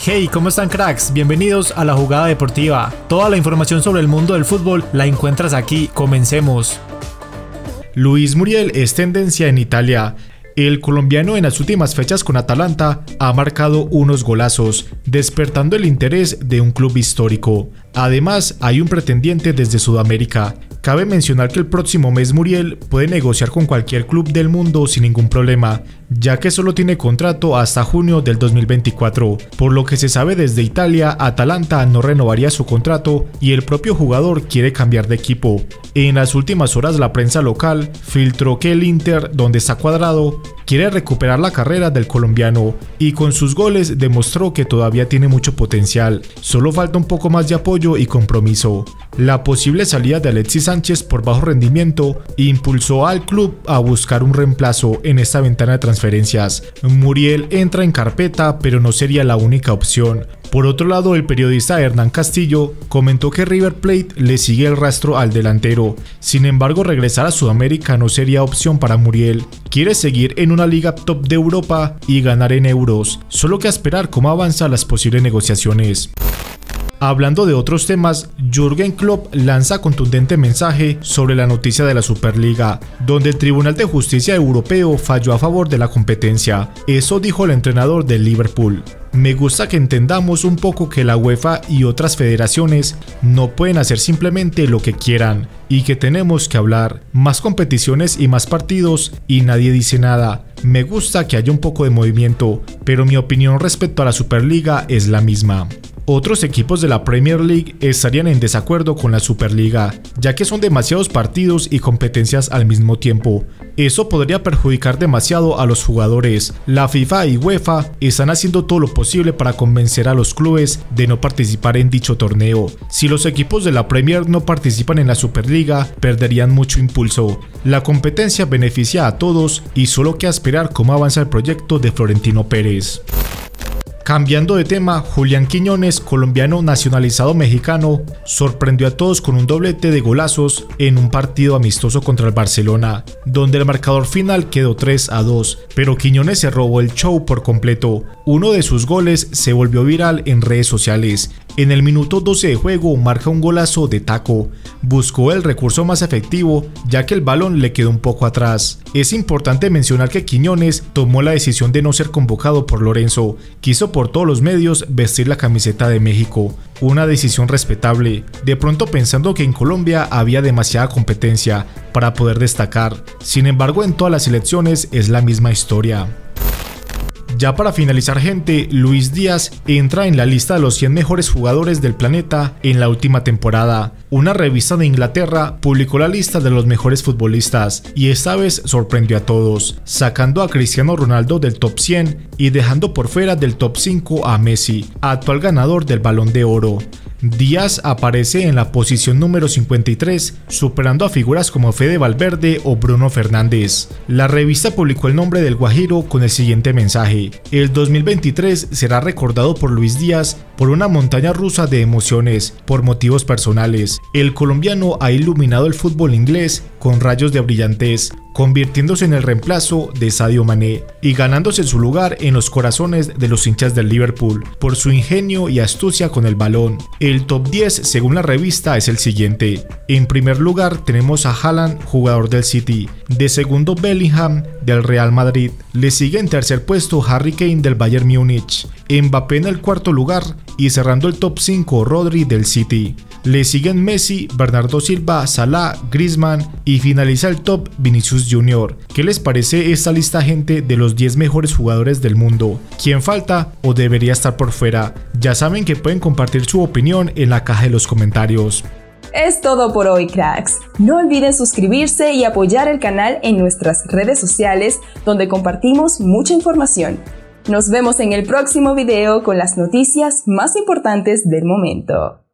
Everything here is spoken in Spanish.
Hey, ¿cómo están, cracks? Bienvenidos a La Jugada Deportiva. Toda la información sobre el mundo del fútbol la encuentras aquí. Comencemos. Luis Muriel es tendencia en Italia. El colombiano en las últimas fechas con Atalanta ha marcado unos golazos, despertando el interés de un club histórico. Además, hay un pretendiente desde Sudamérica. Cabe mencionar que el próximo mes Muriel puede negociar con cualquier club del mundo sin ningún problema, ya que solo tiene contrato hasta junio del 2024. Por lo que se sabe desde Italia, Atalanta no renovaría su contrato y el propio jugador quiere cambiar de equipo. En las últimas horas la prensa local filtró que el Inter, donde está Cuadrado, quiere recuperar la carrera del colombiano y con sus goles demostró que todavía tiene mucho potencial. Solo falta un poco más de apoyo y compromiso. La posible salida de Alexis Sánchez por bajo rendimiento impulsó al club a buscar un reemplazo en esta ventana de transferencias. Muriel entra en carpeta, pero no sería la única opción. Por otro lado, el periodista Hernán Castillo comentó que River Plate le sigue el rastro al delantero. Sin embargo, regresar a Sudamérica no sería opción para Muriel. Quiere seguir en una liga top de Europa y ganar en euros, solo que a esperar cómo avanzan las posibles negociaciones. Hablando de otros temas, Jürgen Klopp lanza contundente mensaje sobre la noticia de la Superliga, donde el Tribunal de Justicia Europeo falló a favor de la competencia. Eso dijo el entrenador del Liverpool. Me gusta que entendamos un poco que la UEFA y otras federaciones no pueden hacer simplemente lo que quieran y que tenemos que hablar. Más competiciones y más partidos y nadie dice nada. Me gusta que haya un poco de movimiento, pero mi opinión respecto a la Superliga es la misma. Otros equipos de la Premier League estarían en desacuerdo con la Superliga, ya que son demasiados partidos y competencias al mismo tiempo. Eso podría perjudicar demasiado a los jugadores. La FIFA y UEFA están haciendo todo lo posible para convencer a los clubes de no participar en dicho torneo. Si los equipos de la Premier no participan en la Superliga, perderían mucho impulso. La competencia beneficia a todos y solo queda esperar cómo avanza el proyecto de Florentino Pérez. Cambiando de tema, Julián Quiñones, colombiano nacionalizado mexicano, sorprendió a todos con un doblete de golazos en un partido amistoso contra el Barcelona, donde el marcador final quedó 3-2, pero Quiñones se robó el show por completo. Uno de sus goles se volvió viral en redes sociales. En el minuto 12 de juego marca un golazo de taco. Buscó el recurso más efectivo, ya que el balón le quedó un poco atrás. Es importante mencionar que Quiñones tomó la decisión de no ser convocado por Lorenzo. Quiso por todos los medios vestir la camiseta de México. Una decisión respetable, de pronto pensando que en Colombia había demasiada competencia para poder destacar. Sin embargo, en todas las selecciones es la misma historia. Ya para finalizar, gente, Luis Díaz entra en la lista de los 100 mejores jugadores del planeta en la última temporada. Una revista de Inglaterra publicó la lista de los mejores futbolistas y esta vez sorprendió a todos, sacando a Cristiano Ronaldo del top 100 y dejando por fuera del top 5 a Messi, actual ganador del Balón de Oro. Díaz aparece en la posición número 53, superando a figuras como Fede Valverde o Bruno Fernández. La revista publicó el nombre del guajiro con el siguiente mensaje: el 2023 será recordado por Luis Díaz por una montaña rusa de emociones, por motivos personales. El colombiano ha iluminado el fútbol inglés con rayos de brillantez, convirtiéndose en el reemplazo de Sadio Mané y ganándose su lugar en los corazones de los hinchas del Liverpool por su ingenio y astucia con el balón. El top 10 según la revista es el siguiente. En primer lugar tenemos a Haaland, jugador del City. De segundo, Bellingham del Real Madrid. Le sigue en tercer puesto Harry Kane del Bayern Múnich. Mbappé en el cuarto lugar y cerrando el top 5 Rodri del City. Le siguen Messi, Bernardo Silva, Salah, Griezmann y finaliza el top Vinicius Jr. ¿Qué les parece esta lista, gente, de los 10 mejores jugadores del mundo? ¿Quién falta o debería estar por fuera? Ya saben que pueden compartir su opinión en la caja de los comentarios. Es todo por hoy, cracks. No olviden suscribirse y apoyar el canal en nuestras redes sociales, donde compartimos mucha información. Nos vemos en el próximo video con las noticias más importantes del momento.